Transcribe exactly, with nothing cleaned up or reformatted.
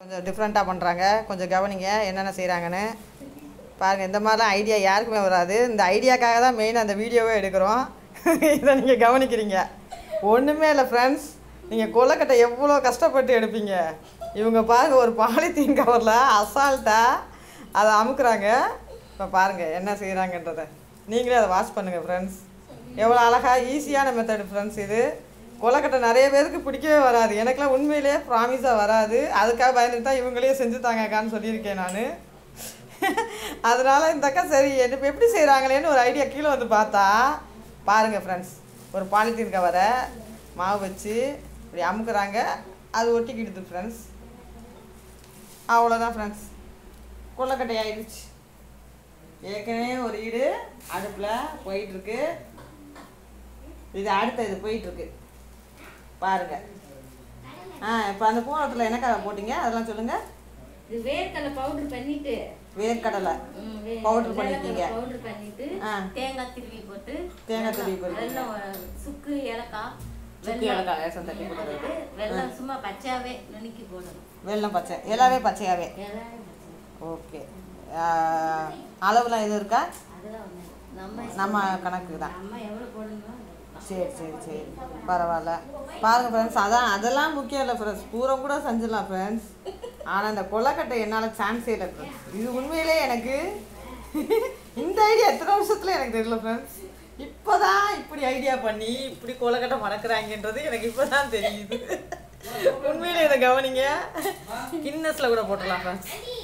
கொஞ்சம் டிஃப்ரெண்ட்டாக பண்ணுறாங்க. கொஞ்சம் கவனிங்க என்னென்ன செய்கிறாங்கன்னு பாருங்கள். இந்த மாதிரிலாம் ஐடியா யாருக்குமே வராது. இந்த ஐடியாக்காக தான் மெயினாக அந்த வீடியோவே எடுக்கிறோம். இதை நீங்கள் கவனிக்கிறீங்க. ஒன்றுமே இல்லை ஃப்ரெண்ட்ஸ், நீங்கள் கொழுக்கட்டை எவ்வளோ கஷ்டப்பட்டு எடுப்பீங்க. இவங்க பாருங்கள் ஒரு பாலித்தீன் கவரில் அசால்ட்டாக அதை அமுக்குறாங்க. இப்போ பாருங்கள் என்ன செய்கிறாங்கன்றதை நீங்களே அதை வாட்ச் பண்ணுங்கள் ஃப்ரெண்ட்ஸ். எவ்வளோ அழகாக ஈஸியான மெத்தடு ஃப்ரெண்ட்ஸ். இது கொழுக்கட்டை நிறைய பேருக்கு பிடிக்கவே வராது. எனக்குலாம் உண்மையிலே ப்ராமிஸாக வராது. அதுக்காக பயந்துட்டு தான் இவங்களே செஞ்சு தாங்கக்கான்னு சொல்லியிருக்கேன் நான். அதனால் இந்த அக்கா சரி என்ன எப்படி செய்கிறாங்களேன்னு ஒரு ஐடியா கீழே வந்து பார்த்தா பாருங்கள் ஃப்ரெண்ட்ஸ், ஒரு பாலித்தீன் கவரை மாவு வச்சு இப்படி அமுக்குறாங்க. அது ஒட்டிக்கிடுது ஃப்ரெண்ட்ஸ். அவ்வளோதான் ஃப்ரெண்ட்ஸ், கொழுக்கட்டை ஆயிடுச்சு. ஏற்கனவே ஒரு ஈடு அடுப்பில் போயிட்டுருக்கு. இது அடுத்த இது போயிட்டுருக்கு பாருங்கள். ஆ இப்போ அந்த பூனத்தில் என்னக்கா போட்டிங்க அதெல்லாம் சொல்லுங்கள். இது வேர்க்கடலை பவுடர் பண்ணிட்டு வேர்க்கடலை பவுடர் பண்ணிட்டீங்க. பவுடர் பண்ணிட்டு தேங்காய் திருவி போட்டு தேங்காய் திருவி போட்டு வெல்லம் சுக்கு ஏலக்காய் சுக்கு ஏலக்காய் லேசம் தட்டி போடுறது. வெல்லம் சும்மா பச்சையாவே நுணுக்கி போடணும். வெல்லம் பச்சை எல்லாமே பச்சையாகவே. ஓகே. அளவுலாம் எதுவும் இருக்கா? நம்ம நம்ம கணக்கு தான். நம்ம எவ்வளோ போடணுமோ. சரி சரி சரி பரவாயில்ல. பாருங்கள் ஃப்ரெண்ட்ஸ், அதான் அதெல்லாம் முக்கியம் இல்லை ஃப்ரெண்ட்ஸ். பூரம் கூட செஞ்சிடலாம் ஃப்ரெண்ட்ஸ். ஆனால் இந்த கொழுக்கட்டை என்னால் சான்ஸே இல்லை ஃப்ரெண்ட்ஸ். இது உண்மையிலே எனக்கு இந்த ஐடியா எத்தனை வருஷத்துல எனக்கு தெரியல ஃப்ரெண்ட்ஸ். இப்போ தான் இப்படி ஐடியா பண்ணி இப்படி கொழுக்கட்டை மணக்கிறாங்கன்றது எனக்கு இப்போ தான் தெரியுது. உண்மையிலே இதை கவனிங்க. கின்னஸில் கூட போட்டுடலாம் ஃப்ரெண்ட்ஸ்.